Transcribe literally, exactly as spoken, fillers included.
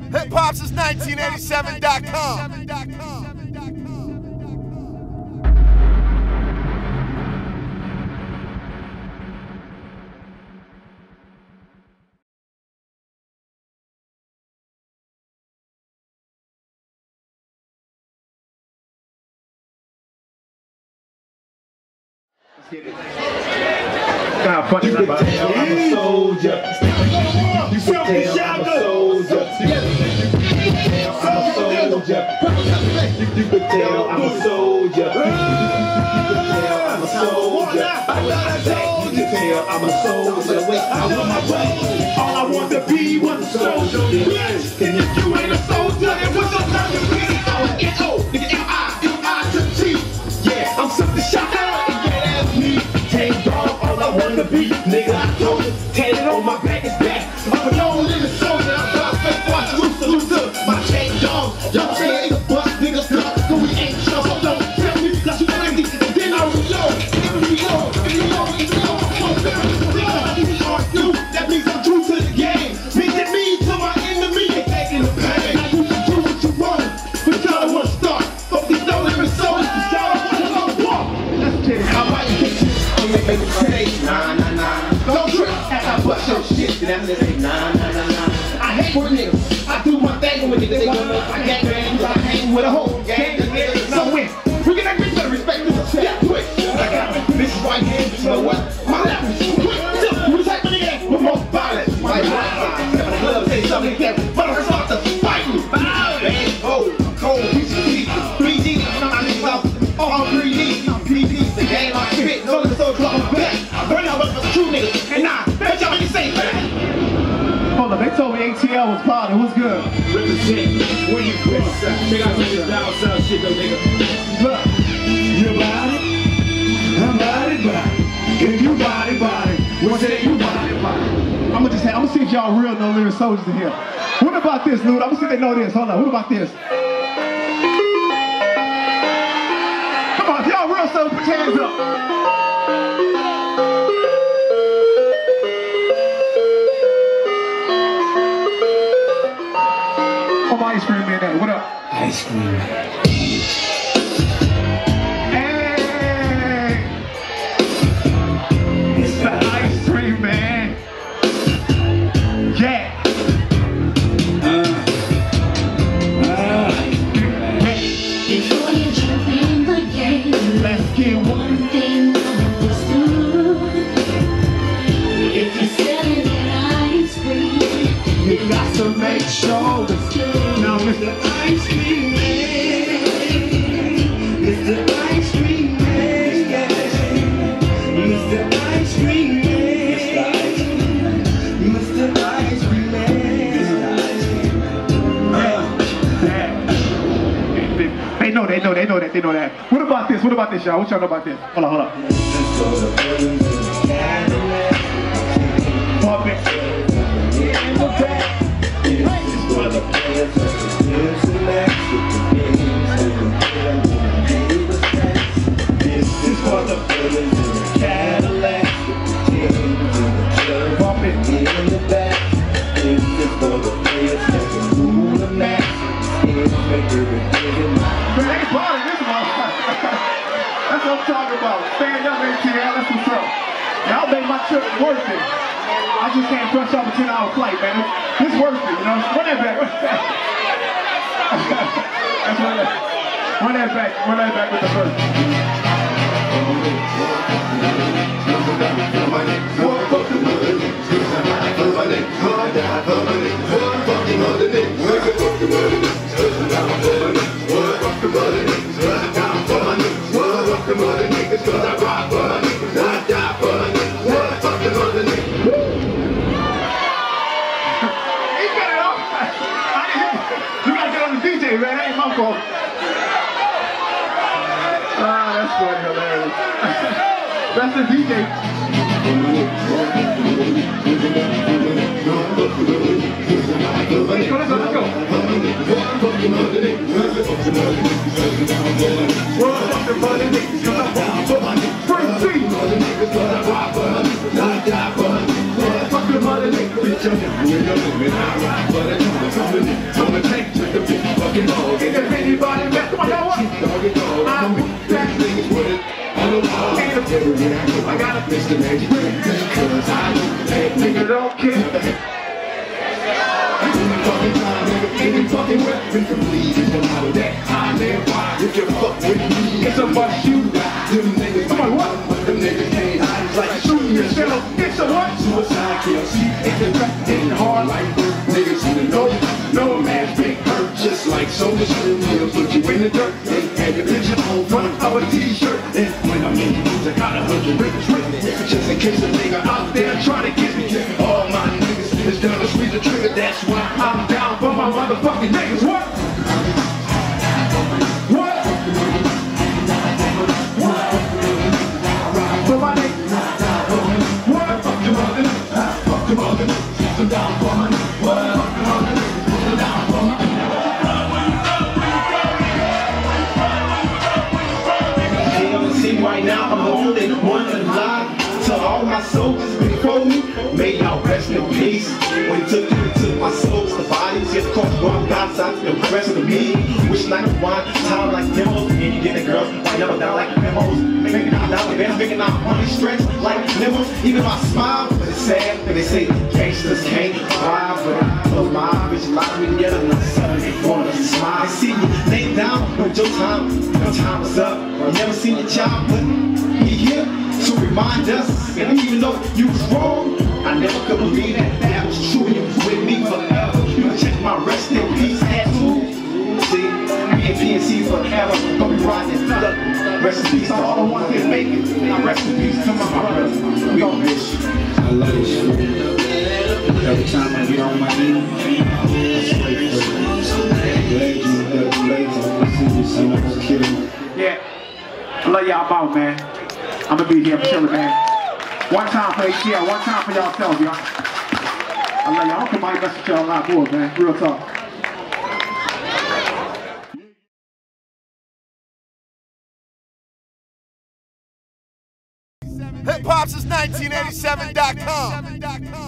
hip hop since nineteen eighty-seven dot com. God, fuck it, I'm a soldier. You Silkk and Shanti. I'm a soldier. You could tell I'm a soldier. You could tell I'm a soldier. You could tell I'm a soldier. Wait, I want my way. All I want to be was a soldier. And if you ain't a soldier, then what's your time to be? N O, nigga, M I, M I to T. Yeah, I'm something shot out. And yeah, that's me. Take dog, all I want to be. Nigga, I told you. Tatted on my back is back. I'm a known living soldier. I'm about to face watch loose, loose up. My chain dog. Y'all say it's a bust, niggas duck. But we ain't sure. So don't tell me that you empty. And then I reload. And reload. And reload. And reload. That means I'm true to the game. Means it mean to my enemy. They taking the pain. Now you can do what you want. But y'all don't want to start. Fuck these no living soldiers. Cause y'all don't want to walk. Let's get it. I might get you. I'm gonna make it say nah, nah, nah. Don't trip. As I bust your shit. Then after they say nah, nah, nah, nah. I hate with niggas. I do my thing with niggas. They gon' know I got bangs. I hang with a whole gang. So when we get that bitch better respect this. Yeah, quick. I got it. This is white hand. You know what? My left is quick. Who the type of nigga with most violence? My right. Step in the club, say something like that. But I'm start to fight me. Bang, oh, cold, piece of meat. three G, I'm not in South. All three D, P D, the game I spit. No the soul drop my back. I burn out with the true niggas. And nah, bet y'all make it safe. Hold up, they told me A T L was part. It was good. Represent, where you from? Check out this down south shit though, nigga. Look, you about it? I'm about it, about it. If you body, body. What's it? You body, body. I'm gonna just say, I'm gonna see if y'all real no living soldiers in here. What about this, Lud? I'm gonna see if they know this. Hold on, what about this? Come on, if y'all real soldiers, put your hands up. Oh, my ice cream man, that. What up? Ice cream. Make sure it's good. Now, Mister Ice Cream Man, Mister Ice Cream Man, Mister Ice Cream Man, Mister Ice Cream Man. They know, they know, they know that, they know that. What about this? What about this, y'all? What y'all know about this? Hold on, hold on. Pump it. For the players of the select with the games and the this is for the players in the Cadillac with the teams and the club bump it in the back. This is for the players that can rule the match. It's making it big. Man, they party this motherfucker. That's what I'm talking about. Stand up, A T L. That's what's up. Y'all made my trip worth it. I just can't fresh off a ten hour flight, man. It's worth it, you know? Run that back, run that back. That's run that. Run that back, run that back with the verse. Man, that ain't my fault. Ah, that's funny, hilarious. That's the D J. Let's go, let's go, let's go. Free fucking dog. And if anybody mess, come on, y'all what? Doggy dog. I'm back niggas with it. On the wall. I got a Mister Magic. Cause I hey, nigga don't care. Any fucking time, nigga, any fucking way. We can believe it, no matter that. I live why. If you fuck with me, it's a bust you. Them niggas, come on, what? But them niggas can't hide. It's like shooting yourself. It's a what? Suicide kill. See, it's a trap, hitting hard like niggas in the know. No man's been hurt, just like soldiers in the mill. Put you in the dirt, they had your picture on front of a t-shirt. And when I'm in the news, I got a hundred records written. Just in case a nigga out there trying to get me. All my niggas is down to squeeze the trigger. That's why I'm down for my motherfucking niggas. What? What? What? For my niggas. What? Fuck them other niggas. Fuck them other niggas. I'm down for my niggas. What? Fuck them other niggas. I'm down for my niggas. See right now, I'm the only one alive. To all my soldiers before me, may y'all rest in peace. When he took you, took my souls, the bodies get caught wrong outside the rest of me. Wishing I could wind time like demos, and you get the girls right up and down like memos. Making out down the bed, making out money stretch like limos. Even my smile, but it's sad when they say gangsters can't ride, but I love my bitch, lock me together and I'm suddenly wanna smile. I see you lay down when your time, your time was up. You never seen your child, but he here to remind us. And even though you was wrong, I never could believe that that was true. You was with me forever. You can check my rest in peace tattoo. See, me and P N C forever. Gonna be riding. Look, rest in peace to all the ones that make it. I rest in peace to my brothers. We gon' miss you. I love this shit. Every time I get on my knees, I pray for you. Glad you had the laser. I see you, son. I'm gonna kill you. Yeah, I love y'all both, man. I'm gonna be here for sure, man. One time for A T L, one time for y'all selves, y'all. I love y'all. I hope I mess with y'all a lot more, man. Real talk. Hip hop since nineteen eighty-seven dot com.